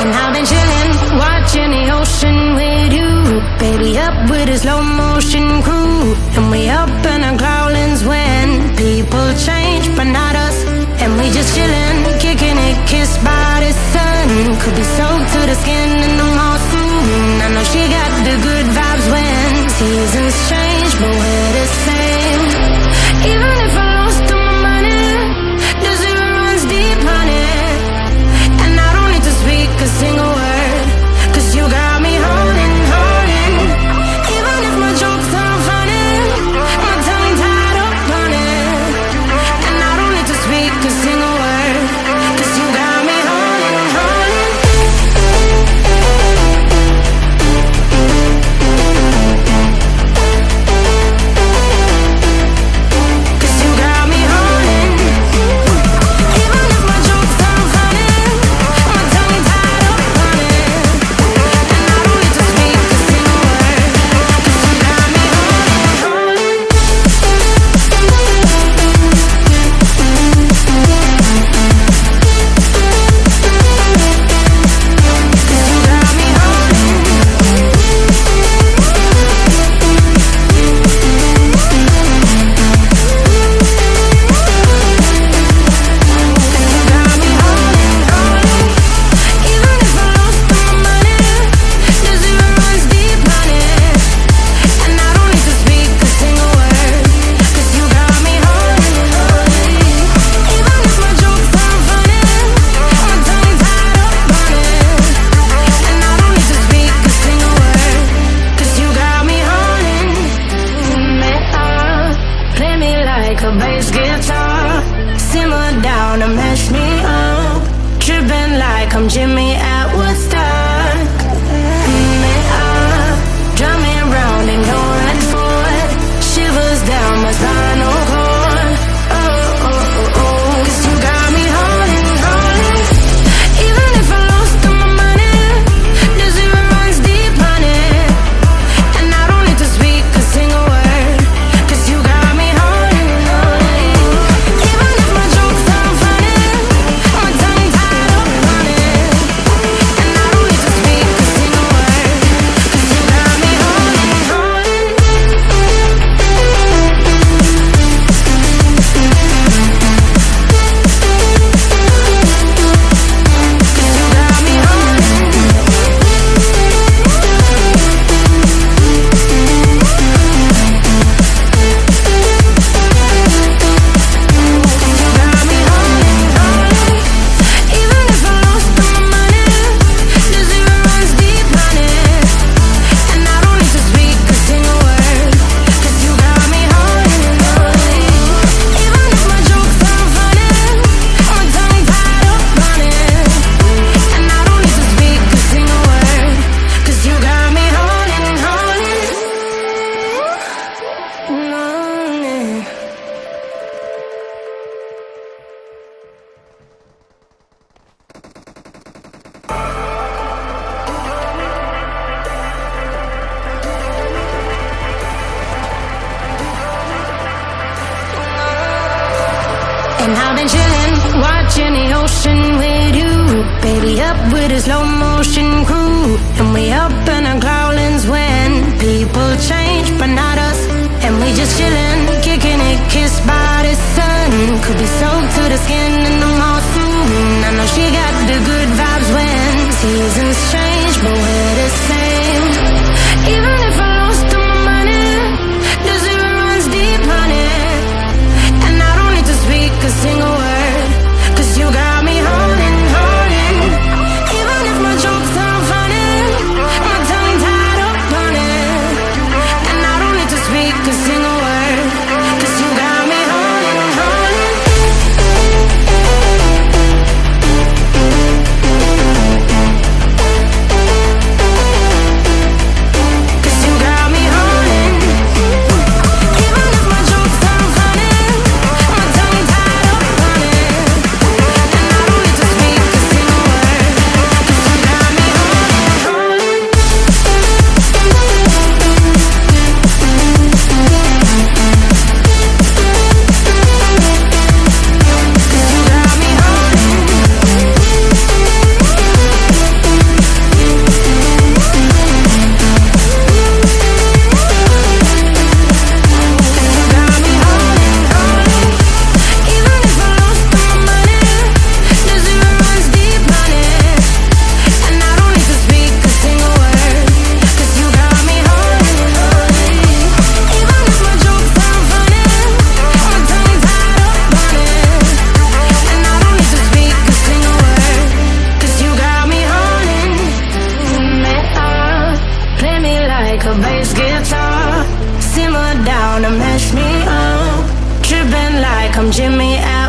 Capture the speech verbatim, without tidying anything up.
And I've been chillin', watching the ocean with you, baby, up with a slow motion crew. And we up in our growlings when people change, but not us. And we just chillin', kicking it, kissed by the sun. Could be soaked to the skin in the mall soon. I know she got the good vibes when seasons change, but we're the same. Even if I lost all my money, the zero runs deep, honey. And I don't need to speak a single word, cause you got me holding, holding. Even if my jokes aren't funny, my tongue tied up on it. And I don't need to speak a single word, cause you got me holding, holding. Cause you got me holding. Even if my jokes aren't funny, my tongue tied up on it. And I don't need to speak a single word, cause you got me holding, holding. Cause you got me holding. You got me holding, holding. Even if I lost all my money, the zero runs deep, honey. And I don't need to speak a single word, cause you got me holding, holding. Even if my jokes aren't funny, my tongue tied up on it. And I don't need to speak a single word, cause you got me holding. Me up, play me like a bass guitar, simmer down and mash me up, tripping like I'm Jimmy at Woodstock. Me up, drum me round in your red Ford, shivers down my spinal cord. Oh, oh, oh, oh, cause you got me holding, holding. Even if I lost all my money, the zero runs deep, honey. And I don't need to speak a single word, cause you got me holding, holding. Even if my jokes aren't funny, my tongue tied up on it. And I don't need to speak a single word, cause you got me holding, holding. Cause you got me holding. You got me holding, holding. Even if I lost all my money, the zero runs deep, honey. And I don't need to speak a single word, cause you got me holding, holding. Even if my jokes aren't funny, my tongue tied up on it. And I don't need to speak a single word, cause you got me holding, holding. Holding. And I've been chillin', watching the ocean with you, baby, up with a slow motion crew. And we up in our growlings when people change, but not us. And we just chillin', kicking it, kissed by the sun. Could be soaked to the skin in the mall soon. I know she got the good vibes when seasons change, but we're the same. Even if I lost all my money, the zero runs deep, honey. And I don't need to speak a single word, cause you got me holding, holding. Even if my jokes aren't funny, my tongue tied up on it. And I don't need to speak a single word, cause you got me holding, holding. Come cheer me out.